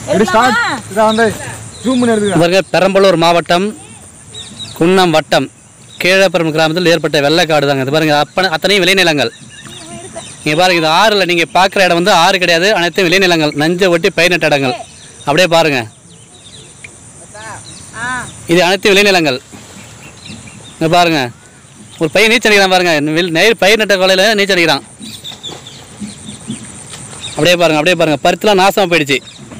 பெரம்பலூர் மாவட்டம் குன்னம் வட்டம் கீழப்புறம் கிராமத்தில் ஏற்பட்ட வெள்ளக்காடு தாங்க. இது பாருங்க, அத்தனையும் விளைநிலங்கள். நீங்கள் பாருங்க, இது ஆறுல நீங்கள் பார்க்குற இடம் வந்து ஆறு கிடையாது, அனைத்தும் விளைநிலங்கள், நஞ்சை ஒட்டி பயிர் இடங்கள். அப்படியே பாருங்க, இது அனைத்தும் விளைநிலங்கள். இங்கே பாருங்க, ஒரு பையன் நீச்சல் அடிக்கிறான் பாருங்க, பயிர் நட்ட கொலையில் நீச்சல் அடிக்கிறான். அப்படியே பாருங்க, அப்படியே பாருங்க, பருத்திலாம் நாசமாக போயிடுச்சு.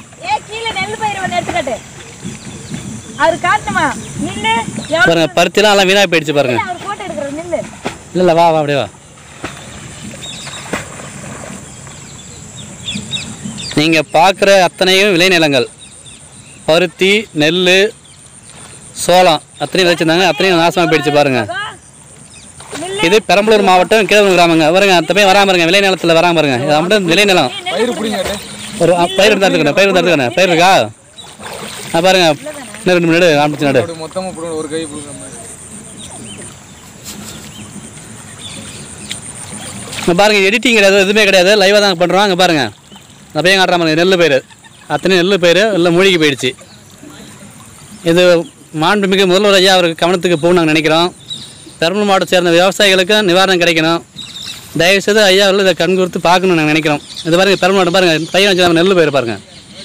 பாருங்க, பருத்திலாம் எல்லாம் வீணாக போயிடுச்சு பாருங்க. இல்லை வா வா அப்படியே வா. நீங்கள் பார்க்குற அத்தனையும் விளைநிலங்கள், பருத்தி, நெல், சோளம் அத்தனையும் விளைச்சிருந்தாங்க, அத்தனையும் நாசமாக போயிடுச்சு பாருங்க. இது பெரம்பலூர் மாவட்டம் கீழப்புறம் கிராமங்க. பாருங்க, அந்த பையன் வராமல் பாருங்க, விளைநிலத்தில் வராமல் பாருங்க. இது மட்டும் விளைநிலம். ஒரு பயிர் இருந்தால் எடுத்துக்கணும், பயிர் இருந்தால் எடுத்துக்கணும். பயிர் இருக்கா? பாருங்க, இன்னும் 2 நடு ஆரம்பிச்சு நடு. இங்கே பாருங்க, எடிட்டிங் கிடையாது, எதுவுமே கிடையாது, லைவாக தான் பண்ணுறோம். அங்கே பாருங்க, அந்த பையன் காட்டுற மாதிரி நெல் பயிர், அத்தனை நெல் பயிர் எல்லாம் மூழ்கி போயிடுச்சு. இது மாண்புமிகு முதல்வர் ஐயா அவருக்கு கவனத்துக்கு போகணும் நாங்கள் நினைக்கிறோம். பெரம்பலூர் மாவட்டத்தை சேர்ந்த விவசாயிகளுக்கு நிவாரணம் கிடைக்கணும். தயவுசெய்து ஐயா அவர்கள் இதை கண் கொடுத்து பார்க்கணும்னு நாங்கள் நினைக்கிறோம். இது பாருங்க, பெரம்பலூர் மாவட்டம் பாருங்கள், பையன் வச்சு நெல் பயிர் பாருங்கள்,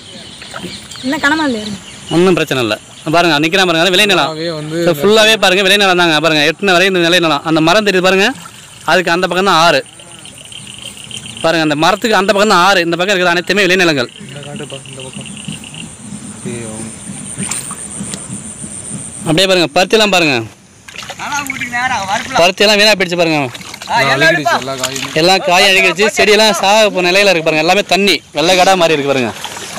ஒன்றும் பிரச்சனை இல்லை. பாருங்க நிற்கிறான் பாருங்க, விளைநிலம் ஃபுல்லாகவே பாருங்கள், விளைநிலம் தாங்க. பாருங்கள், 8 வரை இந்த விளைநிலம். அந்த மரம் தெரியுது பாருங்கள், அதுக்கு அந்த பக்கம் தான் ஆறு. பாருங்கள், அந்த மரத்துக்கு அந்த பக்கம் தான் ஆறு, இந்த பக்கம் இருக்கிற அனைத்துமே விளைநிலங்கள். அப்படியே பாருங்கள், பருத்திலாம் பாருங்கள், பருத்தியெல்லாம் வீணாக போயிடுச்சு பாருங்க. எல்லாம் காய் அழுகிடுச்சு, செடியெல்லாம் சாக நிலையில் இருக்கு பாருங்க. எல்லாமே தண்ணி வெள்ளைக்காடாக மாறி இருக்கு பாருங்க.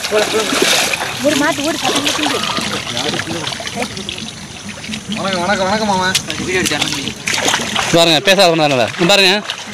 பாருங்க, பேசாத பண்ணால பாருங்க.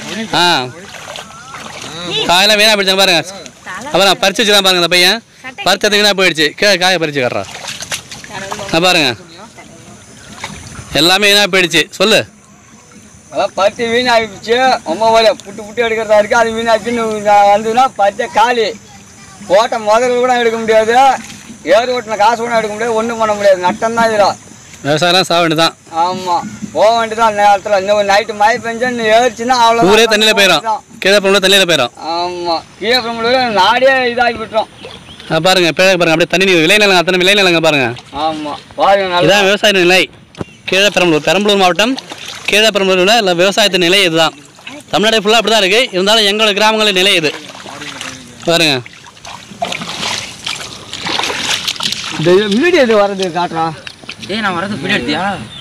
காயெல்லாம் வீணாக போயிடுச்சு பாருங்க. அப்புறம் பறிச்சு வச்சுதான் பாருங்க, அந்த பையன் பறிச்சது வீணாக போயிடுச்சு. கீழே காயை பறிச்சு காட்டுறான் பாருங்க, எல்லாமே வீணாக போயிடுச்சு. சொல்லு. அதான் பருத்தி வீணாகிடுச்சு, ரொம்ப வலி புட்டு புட்டு எடுக்கிறதா இருக்குது. அது வீணாச்சுன்னு வந்ததுன்னா பருத்தியை காலி, ஓட்ட முதல்ல கூட எடுக்க முடியாது, ஏறு ஓட்டின காசு கூட எடுக்க முடியாது, ஒன்றும் பண்ண முடியாது, நட்டம் தான் இதில். விவசாயம் சாக வேண்டியதான். ஆமாம், போக வேண்டியதான் நேரத்தில். இன்னும் நைட்டு மழை பெஞ்சு ஏறிச்சுன்னா அவ்வளோ ஊரே தண்ணியில் போயிடும், கீழப்புறம் தண்ணியில் போயிடும். ஆமாம், கீழப்புறம் நாடே இதாகி விட்டுரும். பாருங்க, பாருங்க, அப்படியே தண்ணி விளைநிலங்க, அத்தனை விளைநிலங்க பாருங்க. ஆமாம், பாருங்க, இதான் விவசாய நிலை. பெரம்பலூர் மாவட்டம் கீழப்பெரம்பலூர் இல்லை, விவசாயத்தின் நிலை இதுதான். தமிழ்நாடு ஃபுல்லாக அப்படி தான் இருக்குது. இருந்தாலும் எங்களோட கிராமங்களின் நிலை இது பாருங்க. வீடியோ இது வர்றது காட்டுறா. நான் வரது வீடியோ எடுத்தியா?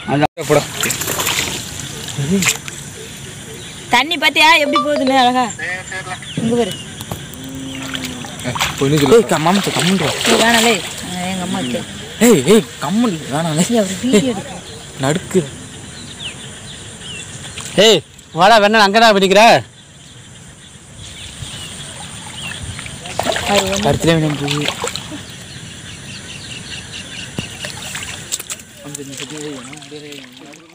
தண்ணி பார்த்தியா எப்படி போகுதுன்னு அழகா. இங்கே பாரு, வேணாலே எங்கள் அம்மா இருக்கு. கம்மல் வேணாலே, நடுக்கு. ஏய் வாடா, வேணா அங்கதான் பிடிக்கிற பருத்திலே வேணும்.